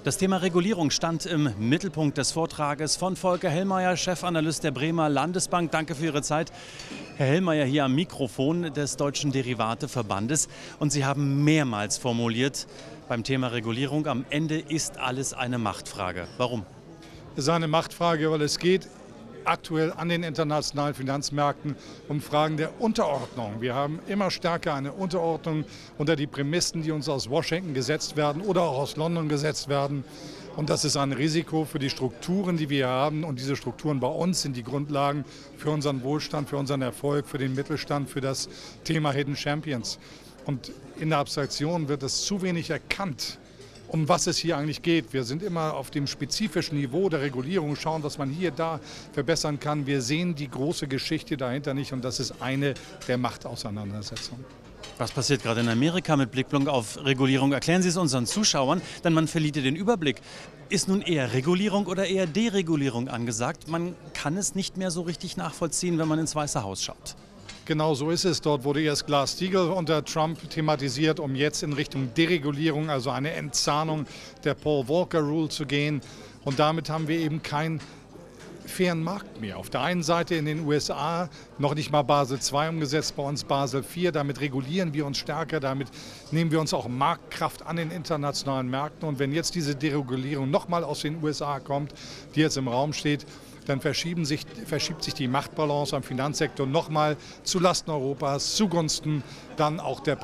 Das Thema Regulierung stand im Mittelpunkt des Vortrages von Volker Hellmeier, Chefanalyst der Bremer Landesbank. Danke für Ihre Zeit. Herr Hellmeier hier am Mikrofon des Deutschen Derivateverbandes. Und Sie haben mehrmals formuliert beim Thema Regulierung, am Ende ist alles eine Machtfrage. Warum? Es ist eine Machtfrage, weil es geht aktuell an den internationalen Finanzmärkten um Fragen der Unterordnung. Wir haben immer stärker eine Unterordnung unter die Prämissen, die uns aus Washington gesetzt werden oder auch aus London gesetzt werden. Und das ist ein Risiko für die Strukturen, die wir haben. Und diese Strukturen bei uns sind die Grundlagen für unseren Wohlstand, für unseren Erfolg, für den Mittelstand, für das Thema Hidden Champions. Und in der Abstraktion wird es zu wenig erkannt, um was es hier eigentlich geht. Wir sind immer auf dem spezifischen Niveau der Regulierung, schauen, was man hier, da verbessern kann. Wir sehen die große Geschichte dahinter nicht und das ist eine der Machtauseinandersetzungen. Was passiert gerade in Amerika mit Blick auf Regulierung? Erklären Sie es unseren Zuschauern, denn man verliert den Überblick. Ist nun eher Regulierung oder eher Deregulierung angesagt? Man kann es nicht mehr so richtig nachvollziehen, wenn man ins Weiße Haus schaut. Genau so ist es. Dort wurde erst Glass-Steagall unter Trump thematisiert, um jetzt in Richtung Deregulierung, also eine Entzahnung der Paul-Volcker-Rule zu gehen. Und damit haben wir eben keinen fairen Markt mehr. Auf der einen Seite in den USA noch nicht mal Basel II umgesetzt, bei uns Basel IV. Damit regulieren wir uns stärker, damit nehmen wir uns auch Marktkraft an den internationalen Märkten. Und wenn jetzt diese Deregulierung nochmal aus den USA kommt, die jetzt im Raum steht, dann verschiebt sich die Machtbalance am Finanzsektor nochmal zulasten Europas, zugunsten dann auch der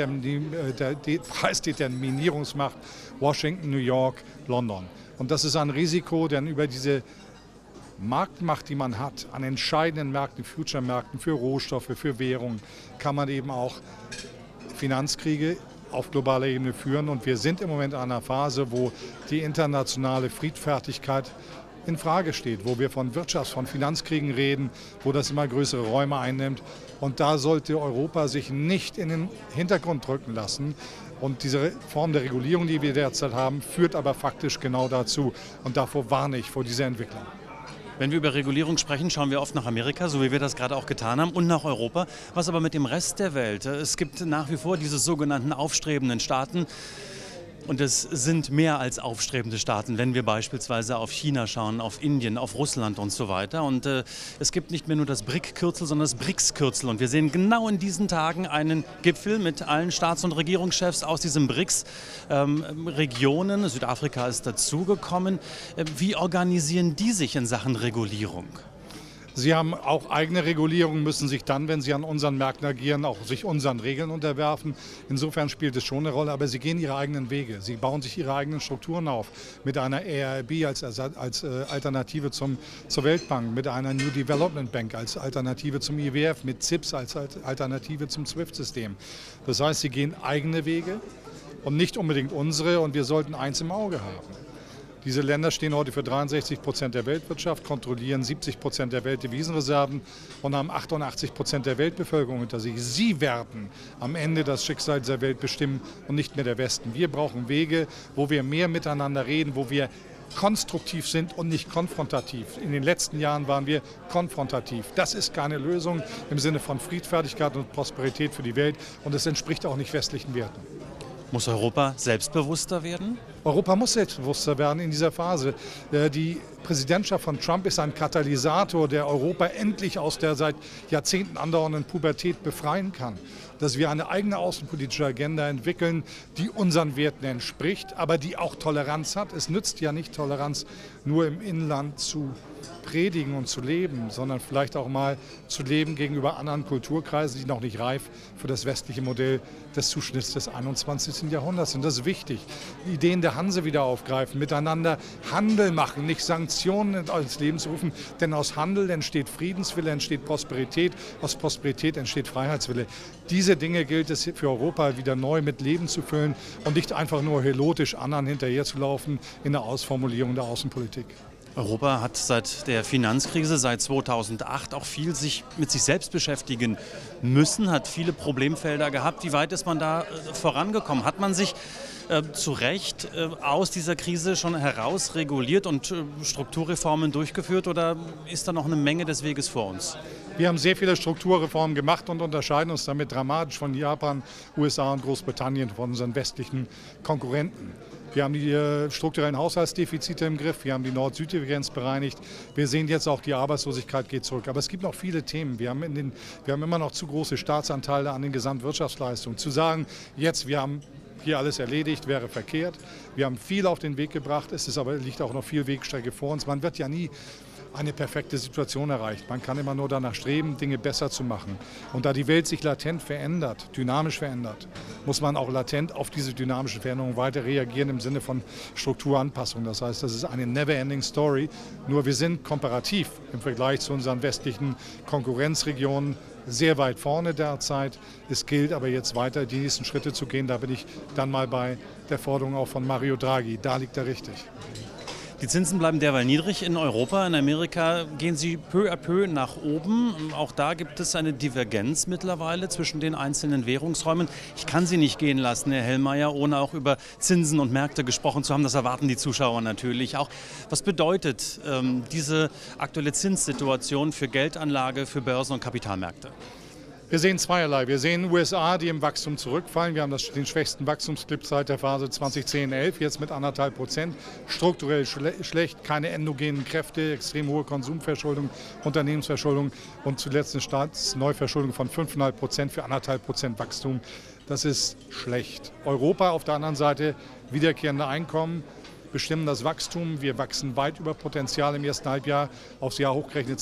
Preisdeterminierungsmacht Washington, New York, London. Und das ist ein Risiko, denn über diese Marktmacht, die man hat, an entscheidenden Märkten, Future-Märkten, für Rohstoffe, für Währungen, kann man eben auch Finanzkriege auf globaler Ebene führen. Und wir sind im Moment in einer Phase, wo die internationale Friedfertigkeit in Frage steht, wo wir von von Finanzkriegen reden, wo das immer größere Räume einnimmt. Und da sollte Europa sich nicht in den Hintergrund drücken lassen. Und diese Form der Regulierung, die wir derzeit haben, führt aber faktisch genau dazu. Und davor warne ich, vor dieser Entwicklung. Wenn wir über Regulierung sprechen, schauen wir oft nach Amerika, so wie wir das gerade auch getan haben, und nach Europa. Was aber mit dem Rest der Welt? Es gibt nach wie vor diese sogenannten aufstrebenden Staaten. Und es sind mehr als aufstrebende Staaten, wenn wir beispielsweise auf China schauen, auf Indien, auf Russland und so weiter. Und es gibt nicht mehr nur das BRIC-Kürzel, sondern das BRICS-Kürzel. Und wir sehen genau in diesen Tagen einen Gipfel mit allen Staats- und Regierungschefs aus diesen BRICS-Regionen. Südafrika ist dazugekommen. Wie organisieren die sich in Sachen Regulierung? Sie haben auch eigene Regulierungen, müssen sich dann, wenn sie an unseren Märkten agieren, auch sich unseren Regeln unterwerfen. Insofern spielt es schon eine Rolle, aber sie gehen ihre eigenen Wege. Sie bauen sich ihre eigenen Strukturen auf. Mit einer ERB als Alternative zur Weltbank, mit einer New Development Bank als Alternative zum IWF, mit CIPS als Alternative zum SWIFT-System. Das heißt, sie gehen eigene Wege und nicht unbedingt unsere. Und wir sollten eins im Auge haben. Diese Länder stehen heute für 63% der Weltwirtschaft, kontrollieren 70% der Weltdevisenreserven und haben 88% der Weltbevölkerung hinter sich. Sie werden am Ende das Schicksal dieser Welt bestimmen und nicht mehr der Westen. Wir brauchen Wege, wo wir mehr miteinander reden, wo wir konstruktiv sind und nicht konfrontativ. In den letzten Jahren waren wir konfrontativ. Das ist keine Lösung im Sinne von Friedfertigkeit und Prosperität für die Welt und es entspricht auch nicht westlichen Werten. Muss Europa selbstbewusster werden? Europa muss selbstbewusster werden in dieser Phase. Die Präsidentschaft von Trump ist ein Katalysator, der Europa endlich aus der seit Jahrzehnten andauernden Pubertät befreien kann. Dass wir eine eigene außenpolitische Agenda entwickeln, die unseren Werten entspricht, aber die auch Toleranz hat. Es nützt ja nicht, Toleranz nur im Inland zu predigen und zu leben, sondern vielleicht auch mal zu leben gegenüber anderen Kulturkreisen, die noch nicht reif für das westliche Modell des Zuschnitts des 21. Jahrhunderts sind. Das ist wichtig. Die Ideen der Hanse wieder aufgreifen, miteinander Handel machen, nicht Sanktionen ins Leben zu rufen, denn aus Handel entsteht Friedenswille, entsteht Prosperität, aus Prosperität entsteht Freiheitswille. Diese Dinge gilt es für Europa wieder neu mit Leben zu füllen und nicht einfach nur helotisch anderen hinterherzulaufen in der Ausformulierung der Außenpolitik. Europa hat seit der Finanzkrise, seit 2008, auch viel mit sich selbst beschäftigen müssen, hat viele Problemfelder gehabt. Wie weit ist man da vorangekommen? Hat man sich zu Recht aus dieser Krise schon herausreguliert und Strukturreformen durchgeführt oder ist da noch eine Menge des Weges vor uns? Wir haben sehr viele Strukturreformen gemacht und unterscheiden uns damit dramatisch von Japan, USA und Großbritannien, von unseren westlichen Konkurrenten. Wir haben die strukturellen Haushaltsdefizite im Griff, wir haben die Nord-Süd-Differenz bereinigt. Wir sehen jetzt auch, die Arbeitslosigkeit geht zurück. Aber es gibt noch viele Themen. Wir haben immer noch zu große Staatsanteile an den Gesamtwirtschaftsleistungen. Zu sagen, jetzt, wir haben hier alles erledigt, wäre verkehrt. Wir haben viel auf den Weg gebracht, liegt auch noch viel Wegstrecke vor uns. Man wird ja nie eine perfekte Situation erreicht. Man kann immer nur danach streben, Dinge besser zu machen. Und da die Welt sich latent verändert, dynamisch verändert, muss man auch latent auf diese dynamische Veränderung weiter reagieren im Sinne von Strukturanpassung. Das heißt, das ist eine never-ending Story. Nur wir sind komparativ im Vergleich zu unseren westlichen Konkurrenzregionen sehr weit vorne derzeit. Es gilt aber jetzt weiter, die nächsten Schritte zu gehen. Da bin ich dann mal bei der Forderung auch von Mario Draghi. Da liegt er richtig. Die Zinsen bleiben derweil niedrig in Europa. In Amerika gehen sie peu à peu nach oben. Auch da gibt es eine Divergenz mittlerweile zwischen den einzelnen Währungsräumen. Ich kann Sie nicht gehen lassen, Herr Hellmeier, ohne auch über Zinsen und Märkte gesprochen zu haben. Das erwarten die Zuschauer natürlich auch. Was bedeutet diese aktuelle Zinssituation für Geldanlage, für Börsen und Kapitalmärkte? Wir sehen zweierlei. Wir sehen USA, die im Wachstum zurückfallen. Wir haben den schwächsten Wachstumsclip seit der Phase 2010-11, jetzt mit 1,5%. Strukturell schlecht, keine endogenen Kräfte, extrem hohe Konsumverschuldung, Unternehmensverschuldung und zuletzt eine Staatsneuverschuldung von 5,5% für 1,5% Wachstum. Das ist schlecht. Europa auf der anderen Seite, wiederkehrende Einkommen, bestimmen das Wachstum. Wir wachsen weit über Potenzial im ersten Halbjahr, aufs Jahr hochgerechnet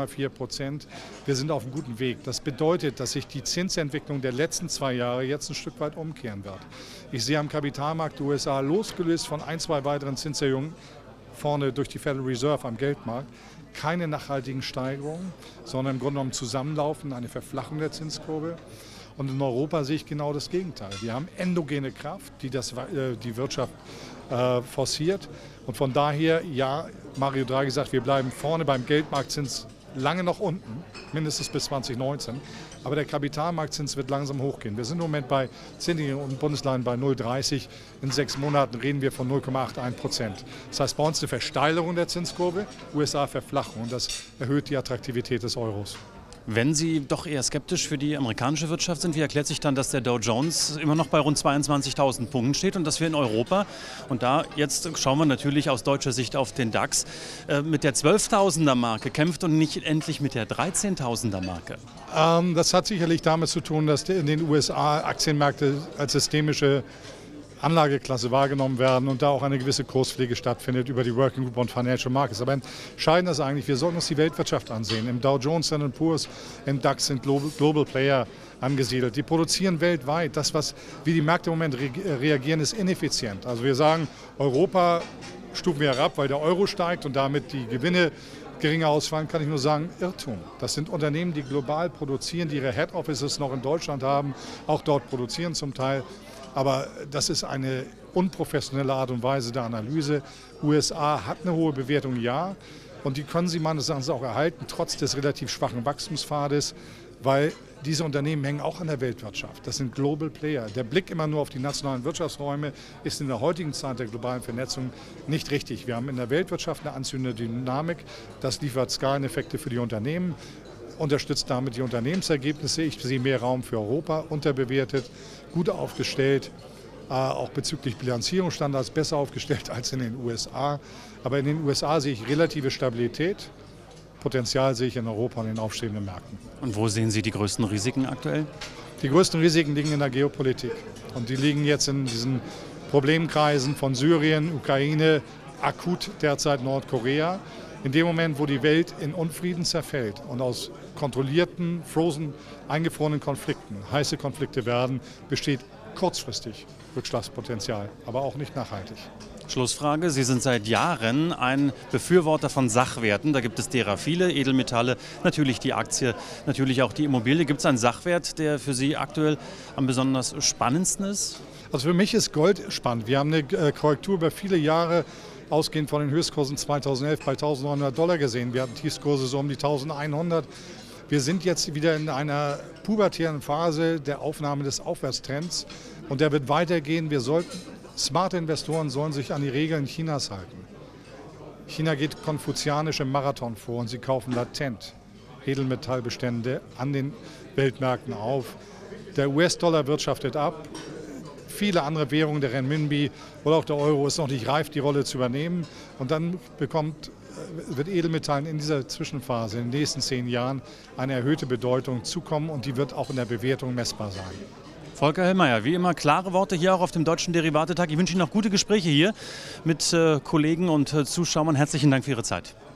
2,4%. Wir sind auf einem guten Weg. Das bedeutet, dass sich die Zinsentwicklung der letzten 2 Jahre jetzt ein Stück weit umkehren wird. Ich sehe am Kapitalmarkt der USA, losgelöst von 1, 2 weiteren Zinserhöhungen vorne durch die Federal Reserve am Geldmarkt, keine nachhaltigen Steigerungen, sondern im Grunde genommen Zusammenlaufen, eine Verflachung der Zinskurve. Und in Europa sehe ich genau das Gegenteil. Wir haben endogene Kraft, die die Wirtschaft forciert. Und von daher, ja, Mario Draghi sagt, wir bleiben vorne beim Geldmarktzins lange noch unten, mindestens bis 2019. Aber der Kapitalmarktzins wird langsam hochgehen. Wir sind im Moment bei Zinsen und Bundesländern bei 0,30. In 6 Monaten reden wir von 0,81%. Das heißt, bei uns eine Versteilerung der Zinskurve, USA Verflachung. Und das erhöht die Attraktivität des Euros. Wenn Sie doch eher skeptisch für die amerikanische Wirtschaft sind, wie erklärt sich dann, dass der Dow Jones immer noch bei rund 22.000 Punkten steht und dass wir in Europa, und da jetzt schauen wir natürlich aus deutscher Sicht auf den DAX, mit der 12.000er Marke kämpft und nicht endlich mit der 13.000er Marke? Das hat sicherlich damit zu tun, dass in den USA Aktienmärkte als systemische Anlageklasse wahrgenommen werden und da auch eine gewisse Kurspflege stattfindet über die Working Group und Financial Markets. Aber entscheidend ist eigentlich, wir sollten uns die Weltwirtschaft ansehen. Im Dow Jones, Standard & Poor's, im DAX sind Global Player angesiedelt. Die produzieren weltweit. Wie die Märkte im Moment reagieren, ist ineffizient. Also wir sagen, Europa stufen wir herab, weil der Euro steigt und damit die Gewinne geringer ausfallen, kann ich nur sagen, Irrtum. Das sind Unternehmen, die global produzieren, die ihre Head Offices noch in Deutschland haben, auch dort produzieren zum Teil. Aber das ist eine unprofessionelle Art und Weise der Analyse. USA hat eine hohe Bewertung, ja. Und die können sie meines Erachtens auch erhalten, trotz des relativ schwachen Wachstumspfades, weil diese Unternehmen hängen auch an der Weltwirtschaft. Das sind Global Player. Der Blick immer nur auf die nationalen Wirtschaftsräume ist in der heutigen Zeit der globalen Vernetzung nicht richtig. Wir haben in der Weltwirtschaft eine anziehende Dynamik. Das liefert Skaleneffekte für die Unternehmen, unterstützt damit die Unternehmensergebnisse. Ich sehe mehr Raum für Europa, unterbewertet, gut aufgestellt, auch bezüglich Bilanzierungsstandards besser aufgestellt als in den USA. Aber in den USA sehe ich relative Stabilität. Potenzial sehe ich in Europa und in den aufstrebenden Märkten. Und wo sehen Sie die größten Risiken aktuell? Die größten Risiken liegen in der Geopolitik. Und die liegen jetzt in diesen Problemkreisen von Syrien, Ukraine, akut derzeit Nordkorea. In dem Moment, wo die Welt in Unfrieden zerfällt und aus kontrollierten, eingefrorenen Konflikten heiße Konflikte werden, besteht kurzfristig Rückschlagspotenzial, aber auch nicht nachhaltig. Schlussfrage. Sie sind seit Jahren ein Befürworter von Sachwerten. Da gibt es derer viele, Edelmetalle, natürlich die Aktie, natürlich auch die Immobilie. Gibt es einen Sachwert, der für Sie aktuell am besonders spannendsten ist? Also für mich ist Gold spannend. Wir haben eine Korrektur über viele Jahre ausgehend von den Höchstkursen 2011 bei $1.900 gesehen. Wir hatten Tiefskurse so um die 1.100. Wir sind jetzt wieder in einer pubertären Phase der Aufnahme des Aufwärtstrends und der wird weitergehen. Smarte Investoren sollen sich an die Regeln Chinas halten. China geht konfuzianisch im Marathon vor und sie kaufen latent Edelmetallbestände an den Weltmärkten auf. Der US-Dollar wirtschaftet ab. viele andere Währungen, der Renminbi oder auch der Euro ist noch nicht reif, die Rolle zu übernehmen. Und dann wird Edelmetallen in dieser Zwischenphase in den nächsten 10 Jahren eine erhöhte Bedeutung zukommen und die wird auch in der Bewertung messbar sein. Volker Hellmeier, wie immer klare Worte hier auch auf dem Deutschen Derivatetag. Ich wünsche Ihnen noch gute Gespräche hier mit Kollegen und Zuschauern. Herzlichen Dank für Ihre Zeit.